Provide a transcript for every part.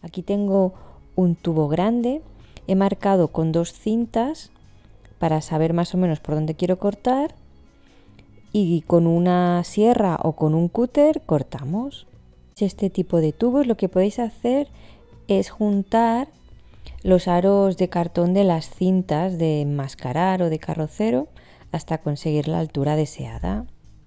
Aquí tengo un tubo grande, he marcado con 2 cintas para saber más o menos por dónde quiero cortar y con una sierra o con un cúter cortamos. Este tipo de tubos lo que podéis hacer es juntar los aros de cartón de las cintas de enmascarar o de carrocero hasta conseguir la altura deseada.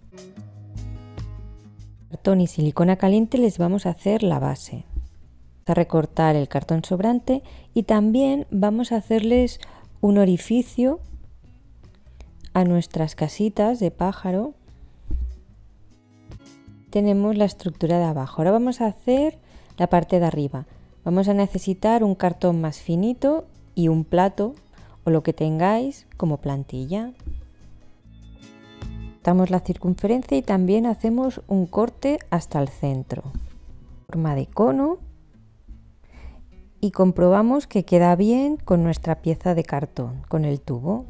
Cartón y silicona caliente les vamos a hacer la base. Vamos a recortar el cartón sobrante y también vamos a hacerles un orificio a nuestras casitas de pájaro. Tenemos la estructura de abajo. Ahora vamos a hacer la parte de arriba. Vamos a necesitar un cartón más finito y un plato o lo que tengáis como plantilla. Cortamos la circunferencia y también hacemos un corte hasta el centro. Forma de cono y comprobamos que queda bien con nuestra pieza de cartón, con el tubo.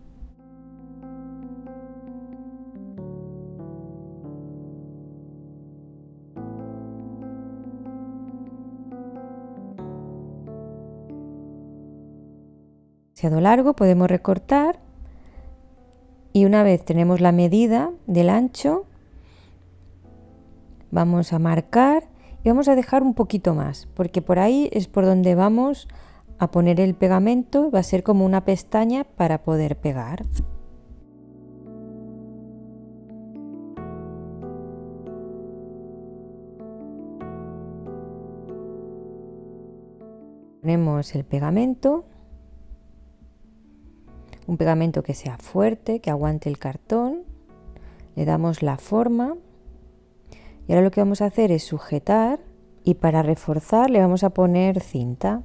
Demasiado largo podemos recortar y una vez tenemos la medida del ancho vamos a marcar y vamos a dejar un poquito más porque por ahí es por donde vamos a poner el pegamento, va a ser como una pestaña para poder pegar. Ponemos el pegamento. Un pegamento que sea fuerte, que aguante el cartón, le damos la forma y ahora lo que vamos a hacer es sujetar y para reforzar le vamos a poner cinta.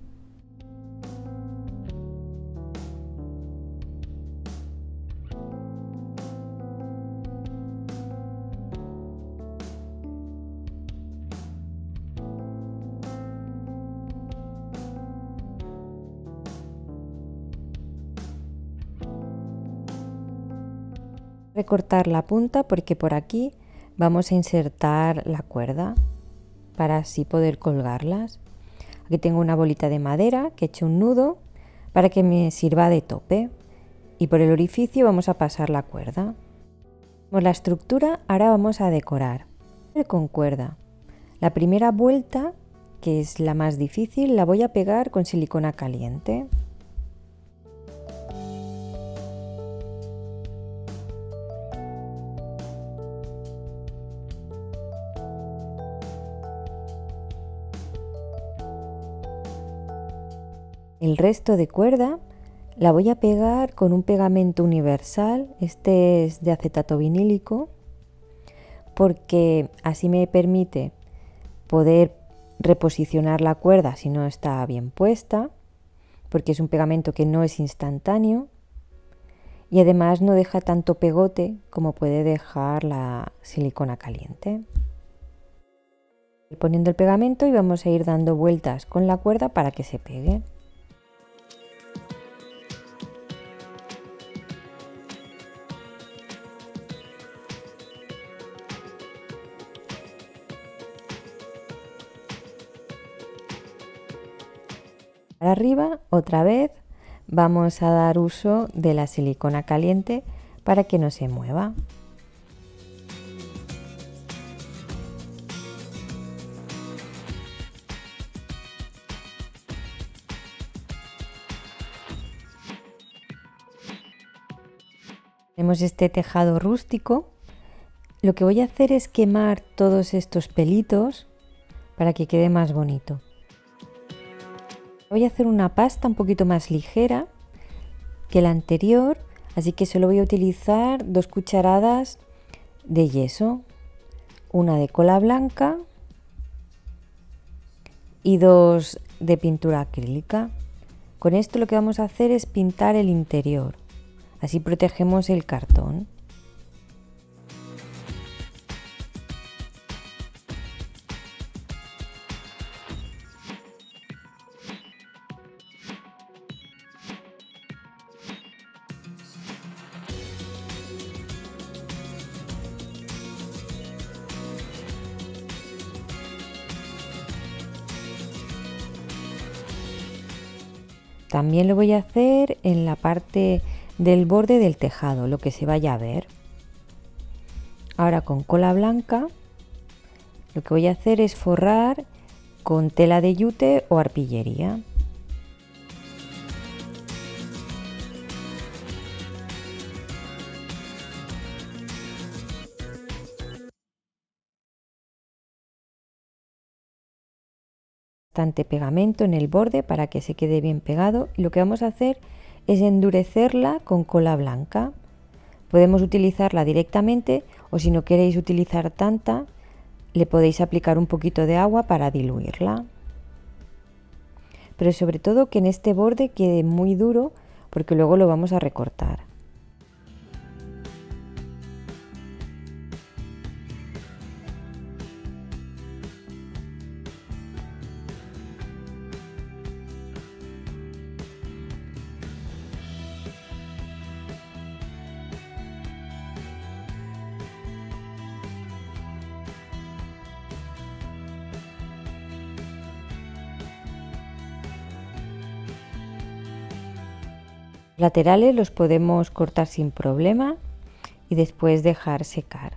Recortar la punta porque por aquí vamos a insertar la cuerda para así poder colgarlas. Aquí tengo una bolita de madera que he hecho un nudo para que me sirva de tope y por el orificio vamos a pasar la cuerda. Con la estructura ahora vamos a decorar con cuerda. La primera vuelta, que es la más difícil, la voy a pegar con silicona caliente. El resto de cuerda la voy a pegar con un pegamento universal, este es de acetato vinílico, porque así me permite poder reposicionar la cuerda si no está bien puesta, porque es un pegamento que no es instantáneo y además no deja tanto pegote como puede dejar la silicona caliente. Poniendo el pegamento y vamos a ir dando vueltas con la cuerda para que se pegue. Para arriba, otra vez, vamos a dar uso de la silicona caliente para que no se mueva. Tenemos este tejado rústico. Lo que voy a hacer es quemar todos estos pelitos para que quede más bonito. Voy a hacer una pasta un poquito más ligera que la anterior, así que solo voy a utilizar 2 cucharadas de yeso, una de cola blanca y 2 de pintura acrílica. Con esto lo que vamos a hacer es pintar el interior, así protegemos el cartón. También lo voy a hacer en la parte del borde del tejado, lo que se vaya a ver. Ahora con cola blanca lo que voy a hacer es forrar con tela de yute o arpillería. Bastante pegamento en el borde para que se quede bien pegado, y lo que vamos a hacer es endurecerla con cola blanca. Podemos utilizarla directamente, o si no queréis utilizar tanta, le podéis aplicar un poquito de agua para diluirla. Pero sobre todo que en este borde quede muy duro, porque luego lo vamos a recortar. Laterales los podemos cortar sin problema y después dejar secar.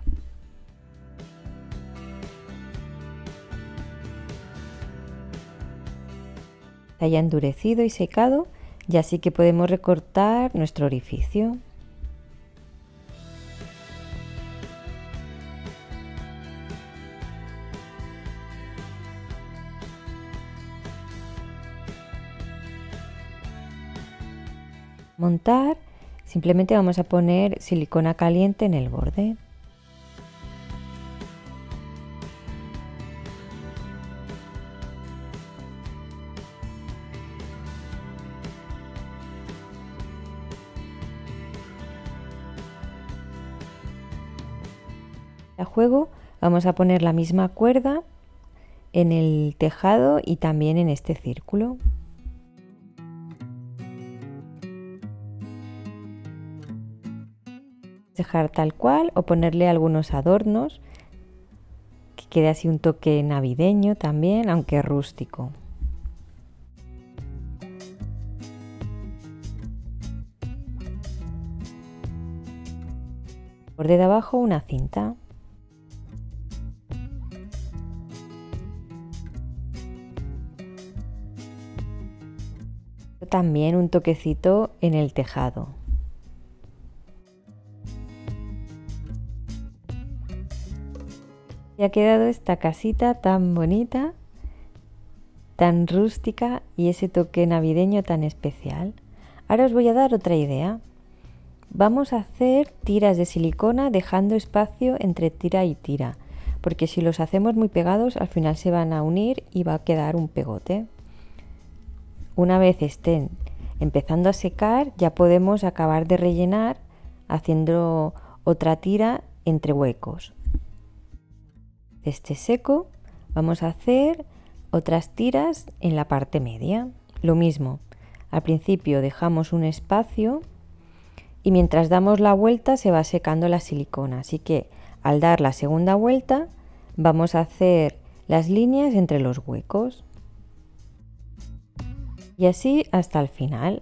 Está ya endurecido y secado, y así que podemos recortar nuestro orificio. Montar, simplemente vamos a poner silicona caliente en el borde. A juego vamos a poner la misma cuerda en el tejado y también en este círculo. Dejar tal cual o ponerle algunos adornos, que quede así un toque navideño también, aunque rústico. Borde de abajo una cinta. También un toquecito en el tejado. Y ha quedado esta casita tan bonita, tan rústica y ese toque navideño tan especial. Ahora os voy a dar otra idea. Vamos a hacer tiras de silicona dejando espacio entre tira y tira, porque si los hacemos muy pegados al final se van a unir y va a quedar un pegote. Una vez estén empezando a secar, ya podemos acabar de rellenar haciendo otra tira entre huecos. Este seco, vamos a hacer otras tiras en la parte media. Lo mismo, al principio dejamos un espacio y mientras damos la vuelta se va secando la silicona. Así que al dar la segunda vuelta vamos a hacer las líneas entre los huecos. Y así hasta el final.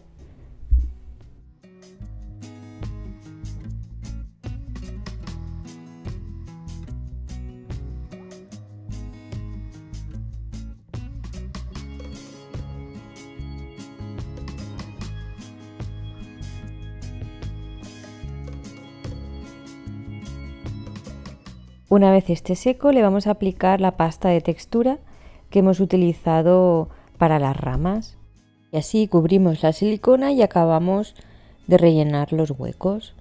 Una vez esté seco, le vamos a aplicar la pasta de textura que hemos utilizado para las ramas. Y así cubrimos la silicona y acabamos de rellenar los huecos.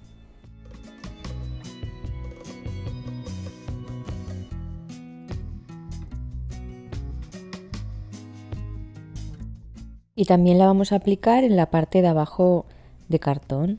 Y también la vamos a aplicar en la parte de abajo de cartón.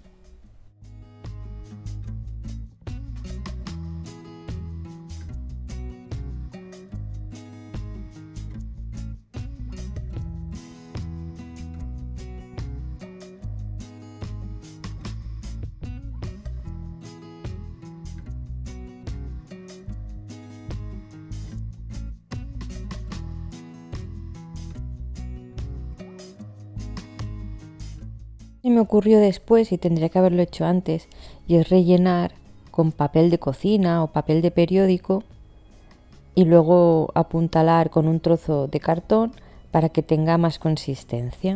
Y me ocurrió después y tendría que haberlo hecho antes, y es rellenar con papel de cocina o papel de periódico y luego apuntalar con un trozo de cartón para que tenga más consistencia.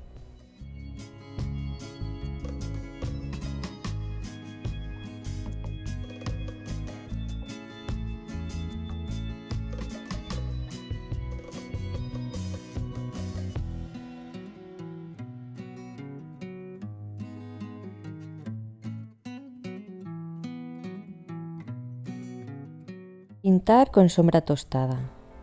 Pintar con sombra tostada.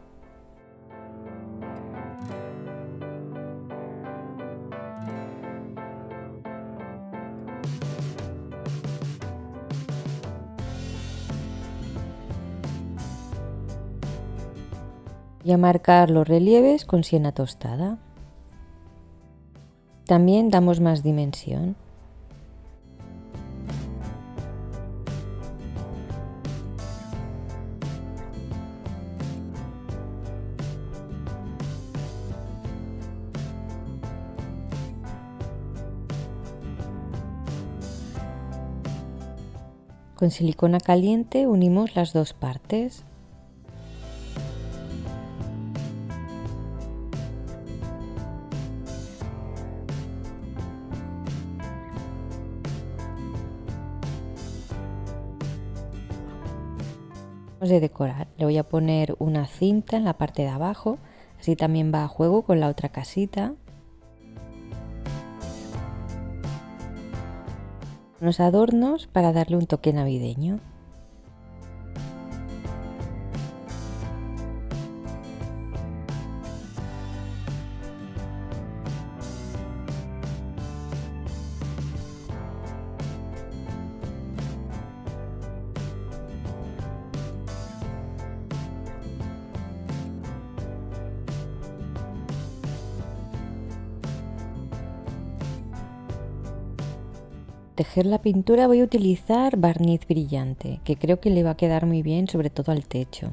Y a marcar los relieves con siena tostada. También damos más dimensión. Con silicona caliente unimos las dos partes. Vamos a decorar. Le voy a poner una cinta en la parte de abajo, así también va a juego con la otra casita. Unos adornos para darle un toque navideño. Tejer la pintura voy a utilizar barniz brillante, que creo que le va a quedar muy bien, sobre todo al techo.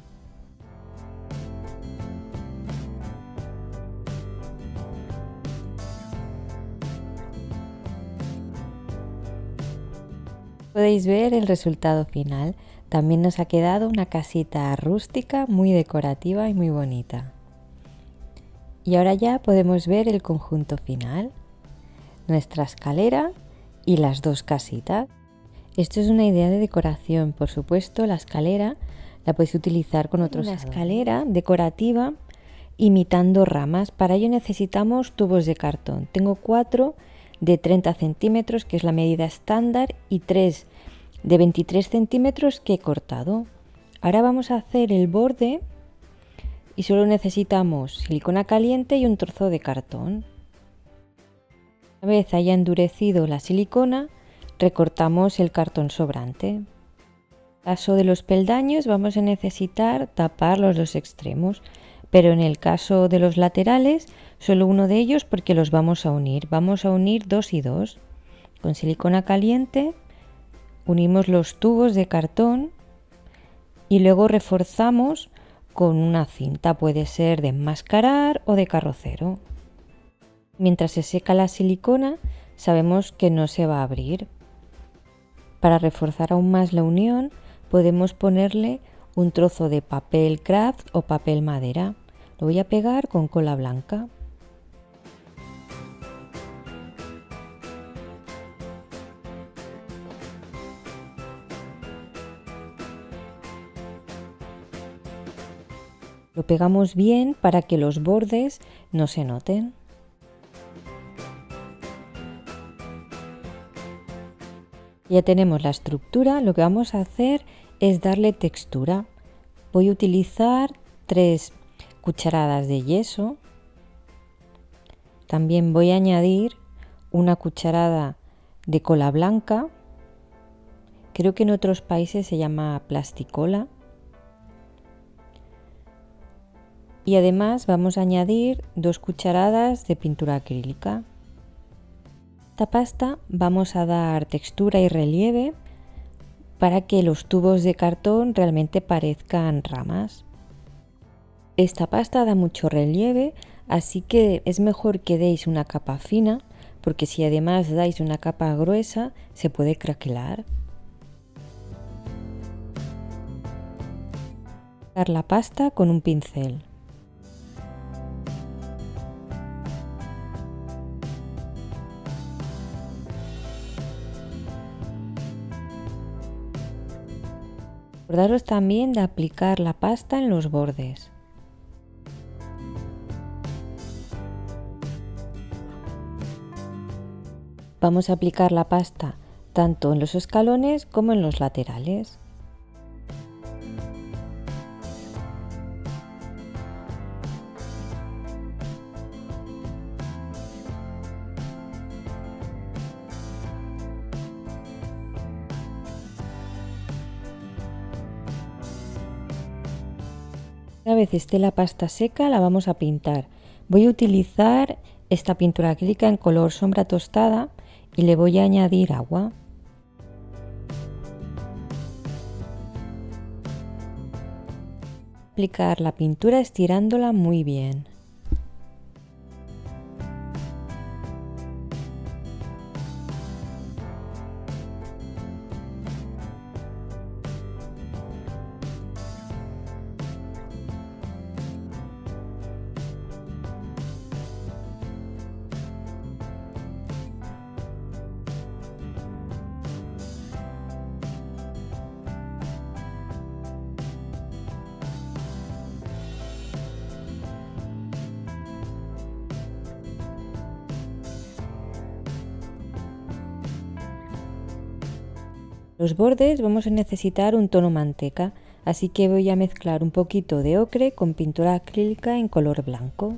Podéis ver el resultado final. También nos ha quedado una casita rústica, muy decorativa y muy bonita. Y ahora ya podemos ver el conjunto final. Nuestra escalera y las dos casitas. Esto es una idea de decoración. Por supuesto, la escalera la podéis utilizar con otros adornos. Una escalera decorativa imitando ramas. Para ello necesitamos tubos de cartón. Tengo 4 de 30 centímetros, que es la medida estándar, y 3 de 23 centímetros que he cortado. Ahora vamos a hacer el borde y solo necesitamos silicona caliente y un trozo de cartón. Una vez haya endurecido la silicona, recortamos el cartón sobrante. En el caso de los peldaños vamos a necesitar tapar los dos extremos, pero en el caso de los laterales solo uno de ellos porque los vamos a unir. Vamos a unir 2 y 2. Con silicona caliente unimos los tubos de cartón y luego reforzamos con una cinta, puede ser de enmascarar o de carrocero. Mientras se seca la silicona, sabemos que no se va a abrir. Para reforzar aún más la unión, podemos ponerle un trozo de papel craft o papel madera. Lo voy a pegar con cola blanca. Lo pegamos bien para que los bordes no se noten. Ya tenemos la estructura, lo que vamos a hacer es darle textura. Voy a utilizar 3 cucharadas de yeso. También voy a añadir una cucharada de cola blanca. Creo que en otros países se llama plasticola. Y además vamos a añadir 2 cucharadas de pintura acrílica. Esta pasta vamos a dar textura y relieve para que los tubos de cartón realmente parezcan ramas. Esta pasta da mucho relieve, así que es mejor que deis una capa fina porque si además dais una capa gruesa se puede craquelar. La pasta con un pincel. Acordaros también de aplicar la pasta en los bordes. Vamos a aplicar la pasta tanto en los escalones como en los laterales. Una vez esté la pasta seca, la vamos a pintar. Voy a utilizar esta pintura acrílica en color sombra tostada y le voy a añadir agua. Aplicar la pintura estirándola muy bien. Los bordes vamos a necesitar un tono manteca, así que voy a mezclar un poquito de ocre con pintura acrílica en color blanco.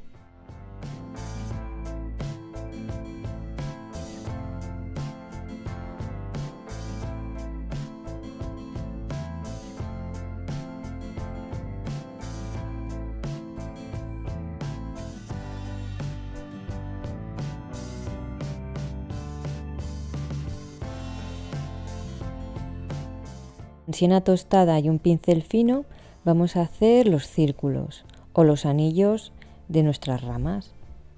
Con siena tostada y un pincel fino vamos a hacer los círculos o los anillos de nuestras ramas.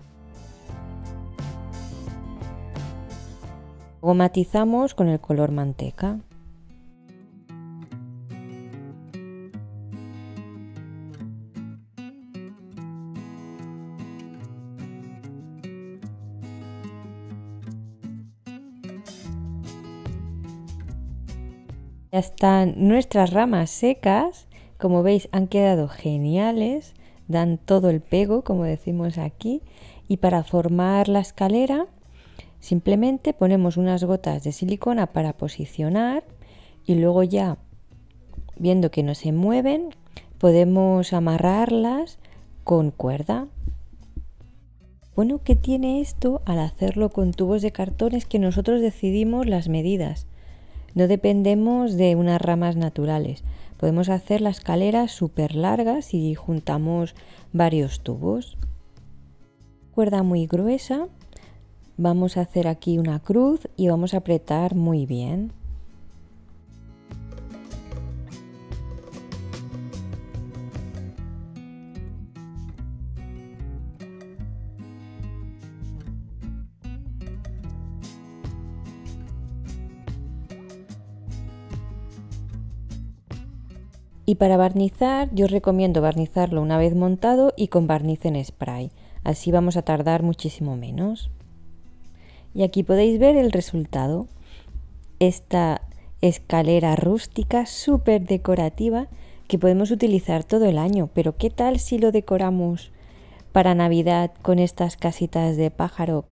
Luego matizamos con el color manteca. Ya están nuestras ramas secas, como veis han quedado geniales, dan todo el pego como decimos aquí, y para formar la escalera simplemente ponemos unas gotas de silicona para posicionar y luego ya viendo que no se mueven podemos amarrarlas con cuerda. Bueno, ¿qué tiene esto al hacerlo con tubos de cartón? Es que nosotros decidimos las medidas. No dependemos de unas ramas naturales. Podemos hacer la escalera súper larga si juntamos varios tubos. Cuerda muy gruesa. Vamos a hacer aquí una cruz y vamos a apretar muy bien. Y para barnizar, yo os recomiendo barnizarlo una vez montado y con barniz en spray. Así vamos a tardar muchísimo menos. Y aquí podéis ver el resultado. Esta escalera rústica súper decorativa que podemos utilizar todo el año. Pero ¿qué tal si lo decoramos para Navidad con estas casitas de pájaro?